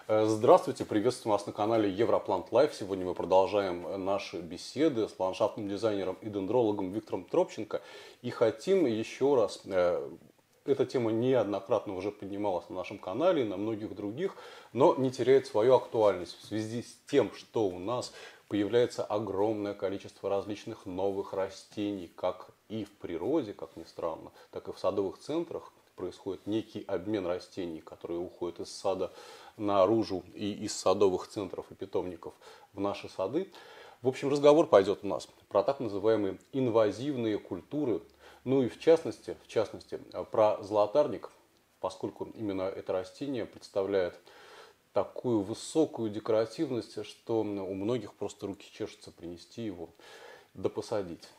Здравствуйте, приветствую вас на канале Европлант Лайф. Сегодня мы продолжаем наши беседы с ландшафтным дизайнером и дендрологом Виктором Тропченко. И хотим еще раз, эта тема неоднократно уже поднималась на нашем канале и на многих других, но не теряет свою актуальность в связи с тем, что у нас появляется огромное количество различных новых растений, как и в природе, как ни странно, так и в садовых центрах. Происходит некий обмен растений, которые уходят из сада наружу и из садовых центров и питомников в наши сады. В общем, разговор пойдет у нас про так называемые инвазивные культуры. Ну и в частности про золотарник, поскольку именно это растение представляет такую высокую декоративность, что у многих просто руки чешутся принести его да посадить.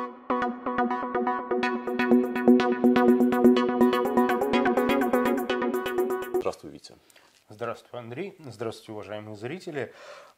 Здравствуй, Витя. Здравствуй, Андрей. Здравствуйте, уважаемые зрители.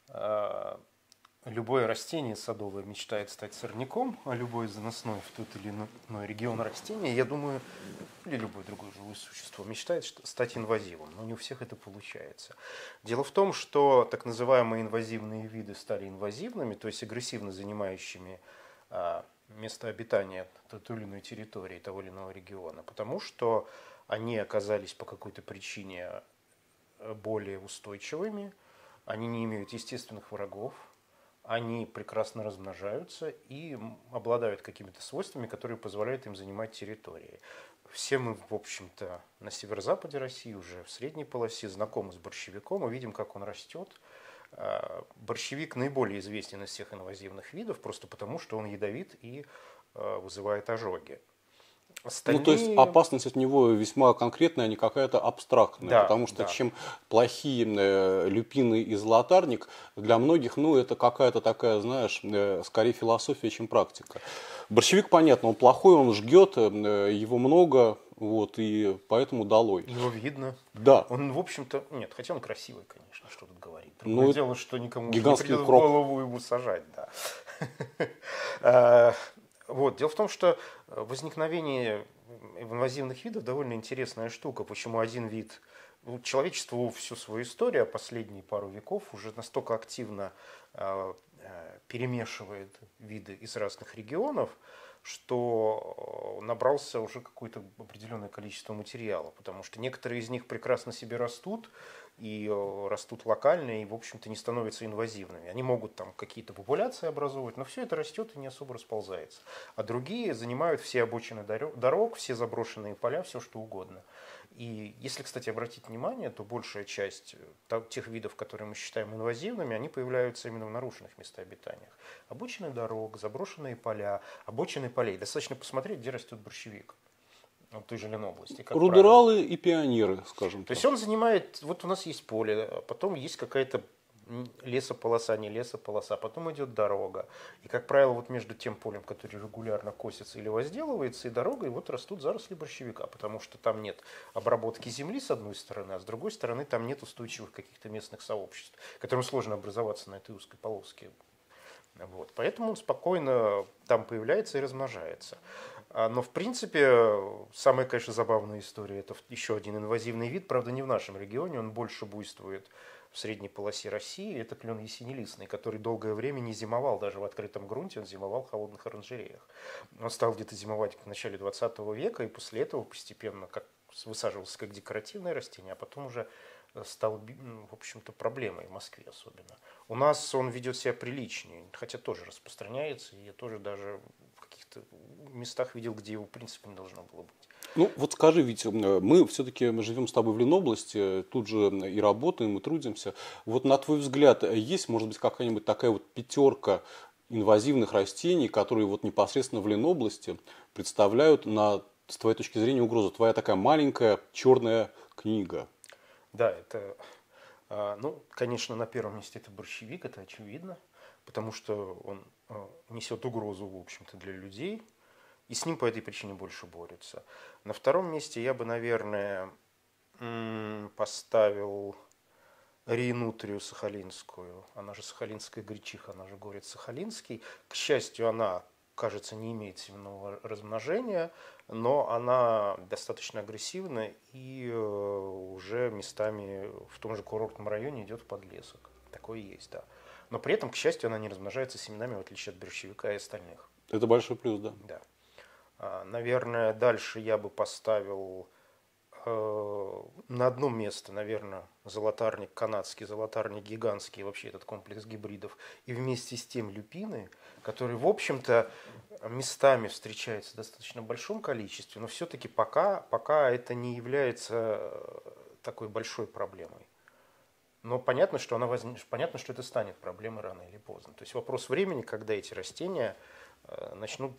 Любое растение садовое мечтает стать сорняком, а любое заносное в тот или иной регион растения, я думаю, или любое другое живое существо мечтает стать инвазивом, но не у всех это получается. Дело в том, что так называемые инвазивные виды стали инвазивными, то есть агрессивно занимающими место обитания той или иной территории, того или иного региона, потому что они оказались по какой-то причине более устойчивыми, они не имеют естественных врагов, они прекрасно размножаются и обладают какими-то свойствами, которые позволяют им занимать территории. Все мы, в общем-то, на северо-западе России, уже в средней полосе, знакомы с борщевиком и видим, как он растет. Борщевик наиболее известен из всех инвазивных видов, просто потому, что он ядовит и вызывает ожоги. Ну, то есть опасность от него весьма конкретная, а не какая-то абстрактная. Да, потому что да. чем плохие люпины и золотарник, для многих, ну, это какая-то такая, знаешь, скорее философия, чем практика. Борщевик, понятно, он плохой, он жгет, его много, вот, и поэтому долой. Его видно. Да. Он, в общем-то, нет, хотя он красивый, конечно, что тут говорить. Ну, Другое дело, что никому не гигантский придет в укроп. голову его сажать, да. Вот. Дело в том, что возникновение инвазивных видов довольно интересная штука. Почему один вид... Человечество всю свою историю, последние пару веков, уже настолько активно перемешивает виды из разных регионов, что набрался уже какое-то определенное количество материала, потому что некоторые из них прекрасно себе растут, и растут локально, и, в общем-то, не становятся инвазивными. Они могут там какие-то популяции образовывать, но все это растет и не особо расползается. А другие занимают все обочины дорог, все заброшенные поля, все что угодно. И если, кстати, обратить внимание, то большая часть тех видов, которые мы считаем инвазивными, они появляются именно в нарушенных местообитаниях. Обочины дорог, заброшенные поля, обочины полей. Достаточно посмотреть, где растет борщевик. В той же Ленобласти. Рудералы и пионеры, скажем так. То есть он занимает, вот у нас есть поле, потом есть какая-то лесополоса, не лесополоса, потом идет дорога. И, как правило, вот между тем полем, которое регулярно косится или возделывается, и дорогой, вот растут заросли борщевика, потому что там нет обработки земли с одной стороны, а с другой стороны там нет устойчивых каких-то местных сообществ, которым сложно образоваться на этой узкой полоске. Вот. Поэтому он спокойно там появляется и размножается. Но, в принципе, самая, конечно, забавная история – это еще один инвазивный вид, правда, не в нашем регионе, он больше буйствует в средней полосе России. Это клен ясенелистный, который долгое время не зимовал даже в открытом грунте, он зимовал в холодных оранжереях. Он стал где-то зимовать в начале 20 века, и после этого постепенно как высаживался как декоративное растение, а потом уже стал, в общем-то, проблемой в Москве особенно. У нас он ведет себя приличнее, хотя тоже распространяется, и я тоже даже в каких-то местах видел, где его в принципе не должно было быть. Ну, вот скажи, Витя, мы все-таки живем с тобой в Ленобласти, тут же и работаем, и трудимся. Вот на твой взгляд, есть, может быть, какая-нибудь такая вот пятерка инвазивных растений, которые вот непосредственно в Ленобласти представляют, с твоей точки зрения, угрозу? Твоя такая маленькая черная книга. Да, это, ну, конечно, на первом месте это борщевик, это очевидно, потому что он несет угрозу, в общем-то, для людей, и с ним по этой причине больше борются. На втором месте я бы, наверное, поставил рейнутрию сахалинскую, она же сахалинская гречиха, она же горец сахалинский. К счастью, она кажется, не имеет семенного размножения, но она достаточно агрессивна и уже местами в том же курортном районе идет в подлесок. Такое есть, да. Но при этом, к счастью, она не размножается семенами, в отличие от борщевика и остальных. Это большой плюс, да. Да. Наверное, дальше я бы поставил на одно место, наверное, золотарник канадский, золотарник гигантский, вообще этот комплекс гибридов, и вместе с тем люпины, которые, в общем-то, местами встречаются в достаточно большом количестве, но все-таки пока это не является такой большой проблемой. Но понятно, что понятно, что это станет проблемой рано или поздно. То есть вопрос времени, когда эти растения начнут,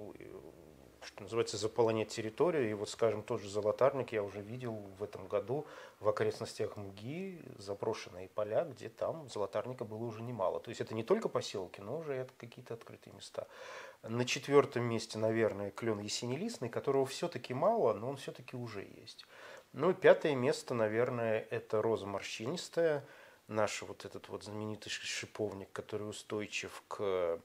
что называется, заполонять территорию. И вот, скажем, тот же золотарник я уже видел в этом году в окрестностях МГИ, заброшенные поля, где там золотарника было уже немало. То есть это не только поселки, но уже это какие-то открытые места. На 4-м месте, наверное, клен ясенелистный, которого все-таки мало, но он все-таки уже есть. Ну и 5-е место, наверное, это роза морщинистая, наш вот этот вот знаменитый шиповник, который устойчив к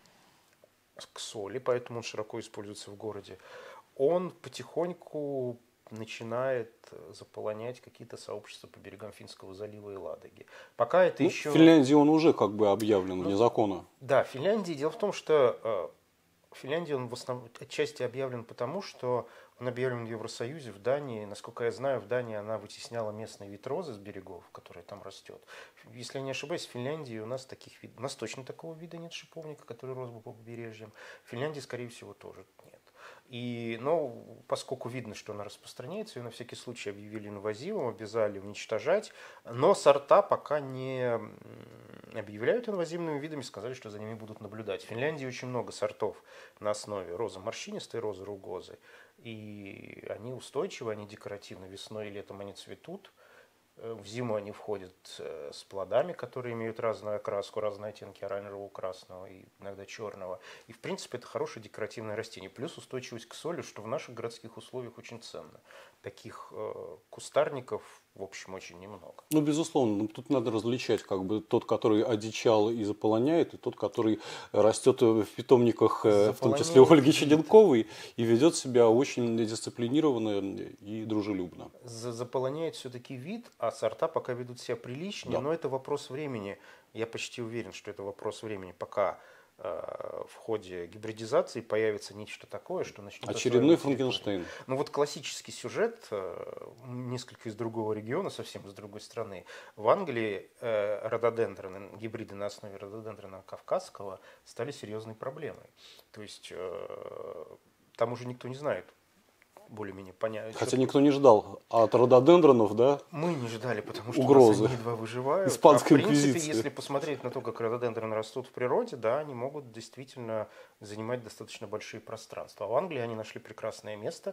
соли, поэтому он широко используется в городе. Он потихоньку начинает заполонять какие-то сообщества по берегам Финского залива и Ладоги. Пока это еще... В Финляндии он уже как бы объявлен вне закона. Да, в Финляндии. Дело в том, что в Финляндии он в основном отчасти объявлен потому, что он объявлен в Евросоюзе. В Дании, насколько я знаю, в Дании она вытесняла местный вид розы с берегов, который там растет. Если я не ошибаюсь, в Финляндии у нас у нас точно такого вида нет шиповника, который рос бы по побережьям. В Финляндии, скорее всего, тоже нет. Но поскольку видно, что она распространяется, ее на всякий случай объявили инвазивом, обязали уничтожать, но сорта пока не объявляют инвазивными видами, сказали, что за ними будут наблюдать. В Финляндии очень много сортов на основе розы морщинистой, розы ругозы, и они устойчивы, они декоративны, весной и летом они цветут. В зиму они входят с плодами, которые имеют разную окраску, разные оттенки оранжевого, красного и иногда черного. И, в принципе, это хорошее декоративное растение. Плюс устойчивость к соли, что в наших городских условиях очень ценно. Таких кустарников, в общем, очень немного. Ну, безусловно, тут надо различать как бы тот, который одичал и заполоняет, и тот, который растет в питомниках, в том числе у Ольги Чеденковой, и ведет себя очень дисциплинированно и дружелюбно. Заполоняет все-таки вид, а сорта пока ведут себя приличнее, да. Но это вопрос времени. Я почти уверен, что это вопрос времени, пока в ходе гибридизации появится нечто такое, что начнет... Очередной Франкенштейн. Ну вот классический сюжет, несколько из другого региона, совсем из другой страны. В Англии рододендроны, гибриды на основе рододендрона кавказского стали серьезной проблемой. То есть там уже никто не знает, более-менее понятно. Хотя никто не ждал от рододендронов, да? Мы не ждали, потому что угрозы. Они едва выживают. Испанская в принципе, инквизиция. если посмотреть на то, как рододендроны растут в природе, да, они могут действительно занимать достаточно большие пространства. А в Англии они нашли прекрасное место,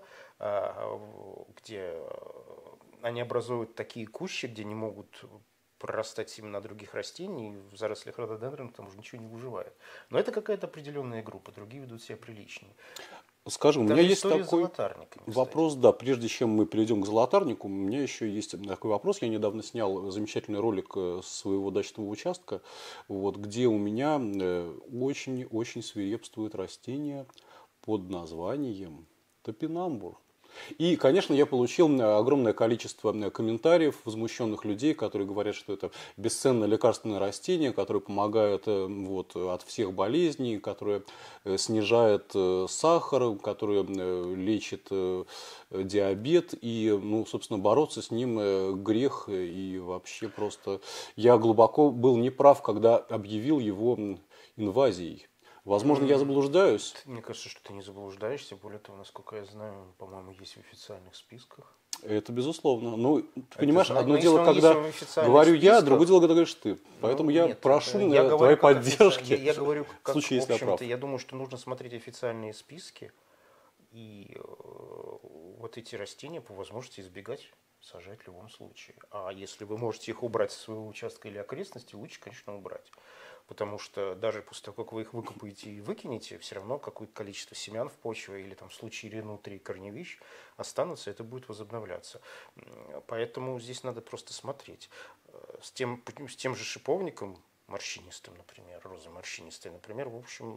где они образуют такие кущи, где не могут прорастать семена других растений, и в зарослях рододендрона там уже ничего не выживает. Но это какая-то определенная группа, другие ведут себя приличнее. Скажем, у меня есть такой вопрос, кстати. да, прежде чем мы перейдем к золотарнику, у меня еще есть такой вопрос. Я недавно снял замечательный ролик своего дачного участка, вот, где у меня очень-очень свирепствует растение под названием топинамбур. И, конечно, я получил огромное количество комментариев возмущенных людей, которые говорят, что это бесценное лекарственное растение, которое помогает вот, от всех болезней, которое снижает сахар, которое лечит диабет. И, ну, собственно, бороться с ним грех. И вообще просто я глубоко был неправ, когда объявил его инвазией. Возможно, я заблуждаюсь. Мне кажется, что ты не заблуждаешься. Более того, насколько я знаю, он, по-моему, есть в официальных списках. Это безусловно. Ну, ты понимаешь, одно дело, когда говорю я, другое дело, когда говоришь ты. Поэтому я прошу твоей поддержки. Я говорю, как, в случае, в если я прав. Я думаю, что нужно смотреть официальные списки и вот эти растения по возможности избегать, сажать в любом случае. А если вы можете их убрать со своего участка или окрестности, лучше, конечно, убрать. Потому что даже после того, как вы их выкопаете и выкинете, все равно какое-то количество семян в почве или там в случае внутри корневищ останутся, это будет возобновляться. Поэтому здесь надо просто смотреть. С тем же шиповником морщинистым, например, розой морщинистой, например, в общем,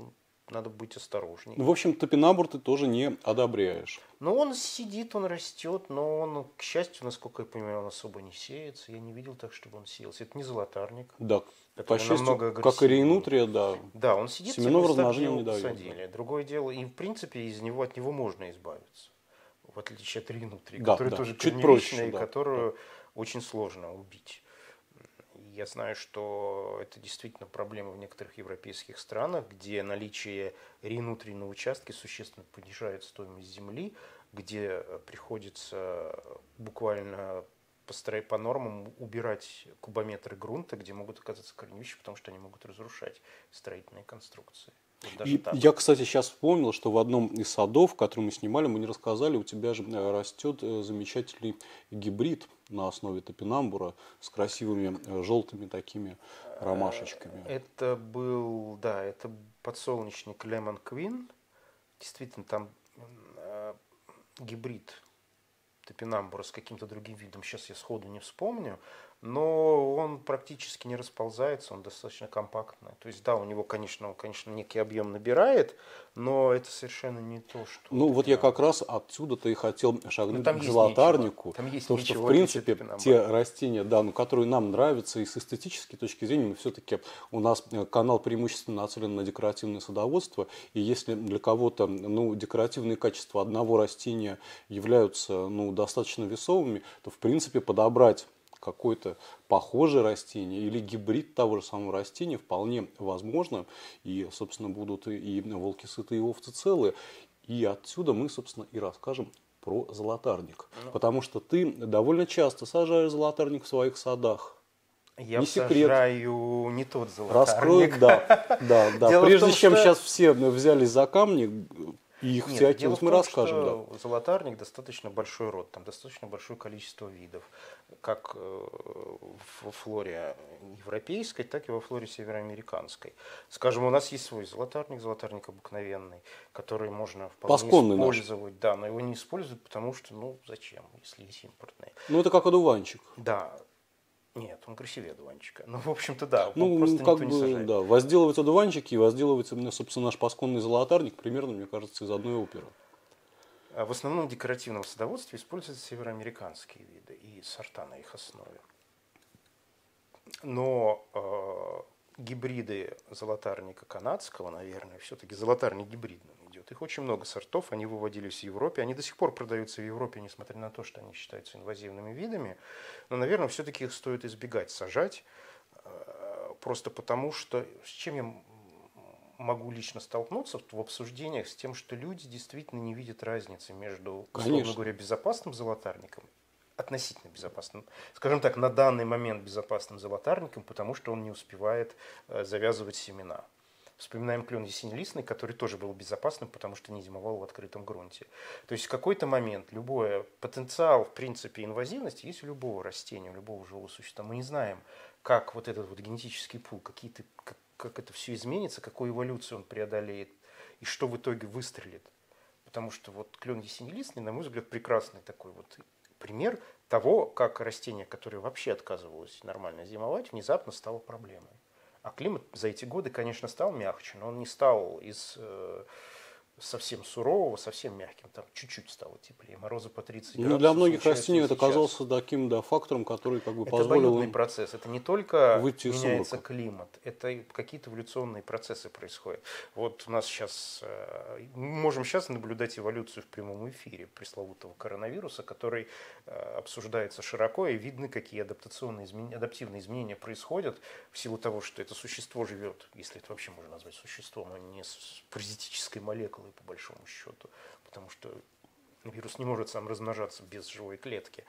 надо быть осторожней. В общем, топинамбур ты тоже не одобряешь. Но он сидит, он растет, но он, к счастью, насколько я понимаю, он особо не сеется. Я не видел так, чтобы он сеялся. Это не золотарник. Да, по который счастью, намного как и агрессивнее. рейнутрия, да. Да, он сидит, Семенного типа, размножения его он не дает, посадили. Другое дело, и в принципе от него можно избавиться. В отличие от рейнутрии, Да, которая да, тоже чуть проще, корневищная, и да, которую очень сложно убить. Я знаю, что это действительно проблема в некоторых европейских странах, где наличие рейнутрий на участке существенно понижает стоимость земли, где приходится буквально по нормам убирать кубометры грунта, где могут оказаться корневища, потому что они могут разрушать строительные конструкции. Вот даже И так. я, кстати, сейчас вспомнил, что в одном из садов, который мы снимали, мы не рассказали, у тебя же растет замечательный гибрид на основе топинамбура с красивыми желтыми такими ромашечками. Это был, да, это подсолнечник Lemon Queen. Действительно, там гибрид топинамбура с каким-то другим видом, сейчас я сходу не вспомню, но он практически не расползается, он достаточно компактный. То есть, да, у него, конечно, некий объем набирает, но это совершенно не то, что... Ну, вот я как раз отсюда-то и хотел шагнуть там к есть золотарнику. Там есть Потому что, ничего, в принципе, топинамбура. те растения, да, ну, которые нам нравятся и с эстетической точки зрения, но все-таки у нас канал преимущественно нацелен на декоративное садоводство. И если для кого-то, ну, декоративные качества одного растения являются, ну, достаточно весомыми, то, в принципе, подобрать какое-то похожее растение или гибрид того же самого растения вполне возможно. И, собственно, будут и волки сыты, и овцы целые. И отсюда мы, собственно, и расскажем про золотарник. Потому что ты довольно часто сажаешь золотарник в своих садах. Я не секрет. сажаю не тот золотарник. Раскроет, да. Дело в Прежде том, чем что- сейчас все взялись за камни, и их все Нет, дело окинут, в мы том, расскажем, да. что золотарник достаточно большой род, там достаточно большое количество видов, как во флоре европейской, так и во флоре североамериканской. Скажем, у нас есть свой золотарник обыкновенный, который можно вполне Пасконный наш. использовать, да, но его не используют, потому что, ну, зачем, если есть импортные. Ну, это как одуванчик. Да, нет, он красивее одуванчика. Ну, в общем-то, да, его Ну, просто как никто не бы, сажает. да, возделывать одуванчики и возделывать, собственно, наш пасконный золотарник примерно, мне кажется, из одной оперы. А в основном в декоративном садоводстве используются североамериканские виды и сорта на их основе. Но гибриды золотарника канадского, наверное, все-таки золотарник гибридным идет. Их очень много сортов, они выводились в Европе, они до сих пор продаются в Европе, несмотря на то, что они считаются инвазивными видами. Но, наверное, все-таки их стоит избегать сажать, просто потому что, с чем я могу лично столкнуться в обсуждениях, с тем, что люди действительно не видят разницы между, условно Конечно. говоря, безопасным золотарником, относительно безопасным, скажем так, на данный момент безопасным золотарником, потому что он не успевает завязывать семена. Вспоминаем клен ясенелистный, который тоже был безопасным, потому что не зимовал в открытом грунте. То есть в какой-то момент любой потенциал, в принципе, инвазивности есть у любого растения, у любого живого существа. Мы не знаем, как вот этот вот генетический пул, как это все изменится, какую эволюцию он преодолеет и что в итоге выстрелит. Потому что вот клен ясенелистный, на мой взгляд, прекрасный такой вот пример того, как растение, которое вообще отказывалось нормально зимовать, внезапно стало проблемой. А климат за эти годы, конечно, стал мягче, но он не стал из совсем сурового, совсем мягким. Там чуть-чуть стало теплее. Морозы по 30 градусов. Ну, для многих случаются растений и это сейчас. оказался таким, да, фактором, который как бы Это позволил обоюдный им процесс. Это не только выйти из меняется сумрака. климат, это и какие-то эволюционные процессы происходят. Вот у нас сейчас, мы можем сейчас наблюдать эволюцию в прямом эфире пресловутого коронавируса, который обсуждается широко, и видны, какие адаптивные изменения происходят в силу того, что это существо живет, если это вообще можно назвать существом, а не с паразитической молекулой, по большому счету, потому что вирус не может сам размножаться без живой клетки.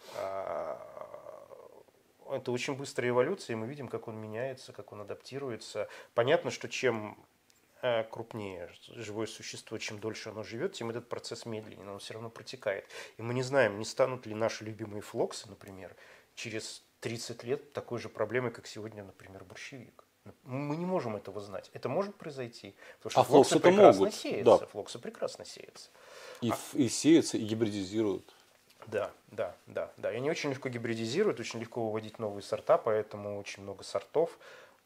Это очень быстрая эволюция, и мы видим, как он меняется, как он адаптируется. Понятно, что чем крупнее живое существо, чем дольше оно живет, тем этот процесс медленнее, но он все равно протекает. И мы не знаем, не станут ли наши любимые флоксы, например, через 30 лет такой же проблемой, как сегодня, например, борщевик. Мы не можем этого знать. Это может произойти, потому что флоксы прекрасно могут, сеются. да. Флоксы прекрасно сеются. И сеются, и гибридизируют. Да. И они очень легко гибридизируют, очень легко выводить новые сорта, поэтому очень много сортов.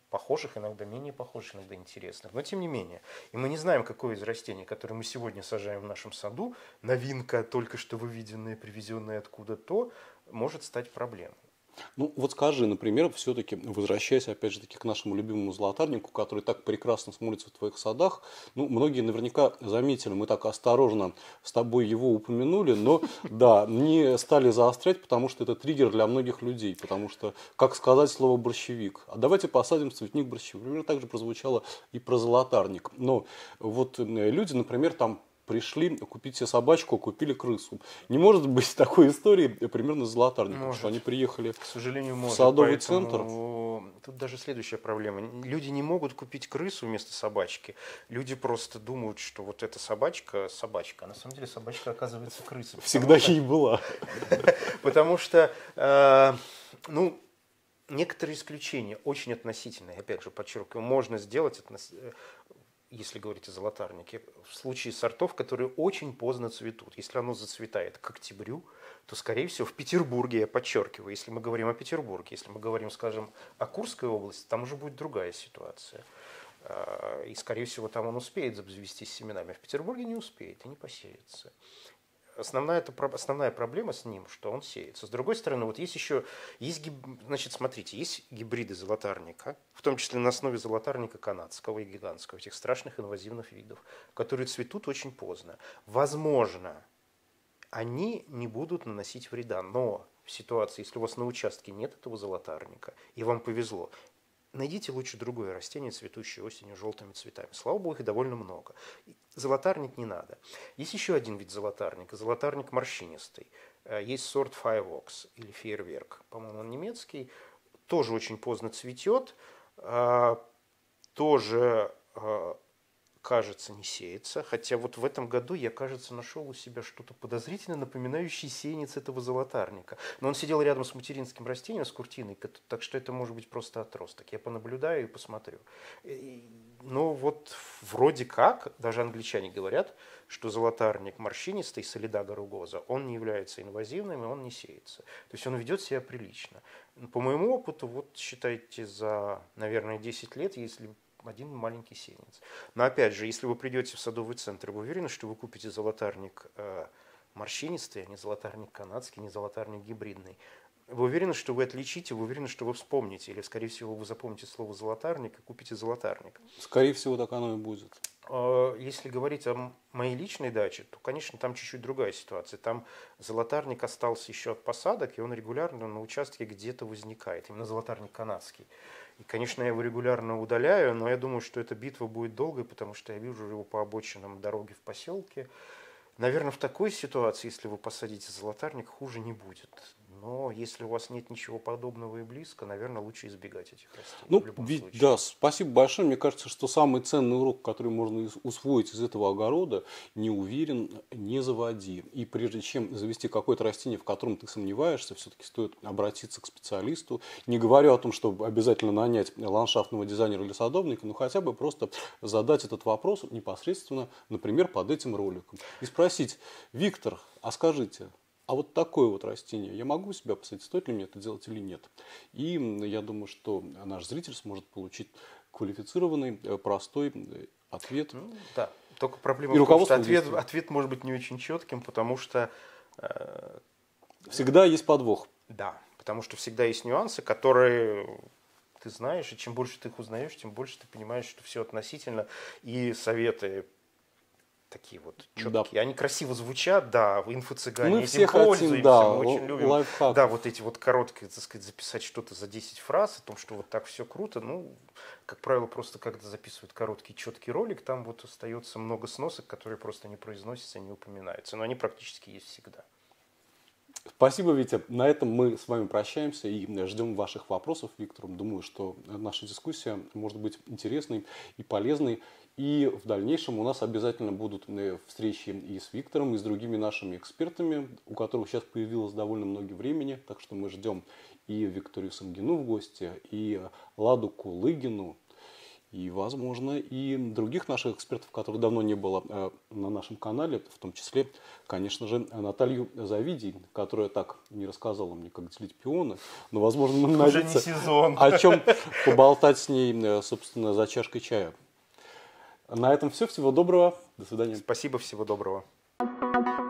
похожих, иногда менее похожих, иногда интересных, но тем не менее. И мы не знаем, какое из растений, которое мы сегодня сажаем в нашем саду, новинка, только что выведенная, привезенная откуда-то, может стать проблемой. Ну, вот скажи, например, все-таки, возвращаясь опять же таки к нашему любимому золотарнику, который так прекрасно смотрится в твоих садах, ну, многие наверняка заметили, мы так осторожно с тобой его упомянули, но да, не стали заострять, потому что это триггер для многих людей, потому что, как сказать слово борщевик, а давайте посадим цветник борщевик, примерно так же прозвучало и про золотарник, но вот люди, например, там пришли купить себе собачку, купили крысу. Не может быть такой истории примерно с золотарником, что они приехали к сожалению, в может. садовый Поэтому центр. тут даже следующая проблема. Люди не могут купить крысу вместо собачки. Люди просто думают, что вот эта собачка, собачка. А на самом деле собачка оказывается крысой. Всегда ей была. Потому что, ну, некоторые исключения очень относительные. Опять же, подчеркиваю, можно сделать, если говорить о золотарнике, в случае сортов, которые очень поздно цветут. Если оно зацветает к октябрю, то, скорее всего, в Петербурге, я подчеркиваю, если мы говорим о Петербурге, если мы говорим, скажем, о Курской области, там уже будет другая ситуация. И, скорее всего, там он успеет обзавестись семенами. В Петербурге не успеет и не посеется. Основная проблема с ним, что он сеется. С другой стороны, вот значит, смотрите, есть гибриды золотарника, в том числе на основе золотарника канадского и гигантского, этих страшных инвазивных видов, которые цветут очень поздно. Возможно, они не будут наносить вреда, но в ситуации, если у вас на участке нет этого золотарника, и вам повезло, найдите лучше другое растение, цветущее осенью желтыми цветами. Слава богу, их довольно много. Золотарник не надо. Есть еще один вид золотарника, золотарник морщинистый. Есть сорт Fireworks или Фейерверк, по-моему, он немецкий. Тоже очень поздно цветет, тоже, кажется, не сеется. Хотя вот в этом году я, кажется, нашел у себя что-то подозрительно напоминающее сеянец этого золотарника. Но он сидел рядом с материнским растением, с куртиной, так что это может быть просто отросток. Я понаблюдаю и посмотрю. Но вот вроде как, даже англичане говорят, что золотарник морщинистый, Солидага ругоза, он не является инвазивным и он не сеется. То есть он ведет себя прилично. По моему опыту, вот считайте, за, наверное, 10 лет, если один маленький сеянец. Но опять же, если вы придете в садовый центр, вы уверены, что вы купите золотарник морщинистый, а не золотарник канадский, не золотарник гибридный? Вы уверены, что вы отличите, вы уверены, что вы вспомните, или, скорее всего, вы запомните слово «золотарник» и купите золотарник? Скорее всего, так оно и будет. Если говорить о моей личной даче, то, конечно, там чуть-чуть другая ситуация. Там золотарник остался еще от посадок, и он регулярно на участке где-то возникает. Именно золотарник канадский. И, конечно, я его регулярно удаляю, но я думаю, что эта битва будет долгой, потому что я вижу его по обочинам дороги в поселке. Наверное, в такой ситуации, если вы посадите золотарник, хуже не будет. Но если у вас нет ничего подобного и близко, наверное, лучше избегать этих растений. Ну, в любом случае. да, спасибо большое. Мне кажется, что самый ценный урок, который можно усвоить из этого огорода, не уверен, не заводи. И прежде чем завести какое-то растение, в котором ты сомневаешься, все-таки стоит обратиться к специалисту. Не говорю о том, чтобы обязательно нанять ландшафтного дизайнера или садовника, но хотя бы просто задать этот вопрос непосредственно, например, под этим роликом. И спросить: Виктор, а скажите, а вот такое вот растение я могу у себя посадить, стоит ли мне это делать или нет? И я думаю, что наш зритель сможет получить квалифицированный, простой ответ. Ну, да, только проблема И в том, что руководство ответ может быть не очень четким, потому что... Всегда есть подвох. Да, потому что всегда есть нюансы, которые ты знаешь, и чем больше ты их узнаешь, тем больше ты понимаешь, что все относительно, и советы такие вот четкие. Да. Они красиво звучат, да, инфо-цыгане Мы этим все пользуемся, хотим, да, мы очень любим. лайфхак. Да, вот эти вот короткие, так сказать, записать что-то за 10 фраз о том, что вот так все круто. Ну, как правило, просто когда записывают короткий, четкий ролик, там вот остается много сносок, которые просто не произносятся, не упоминаются. Но они практически есть всегда. Спасибо, Витя. На этом мы с вами прощаемся и ждем ваших вопросов, Виктор. Думаю, что наша дискуссия может быть интересной и полезной. И в дальнейшем у нас обязательно будут встречи и с Виктором, и с другими нашими экспертами, у которых сейчас появилось довольно много времени. Так что мы ждем и Викторию Самгину в гости, и Ладу Кулыгину. И, возможно, и других наших экспертов, которых давно не было на нашем канале, в том числе, конечно же, Наталью Завидий, которая так не рассказала мне, как делить пионы. Но, возможно, нам Уже не найдется сезон. о чем поболтать с ней, собственно, за чашкой чая. На этом все. Всего доброго. До свидания. Спасибо, всего доброго.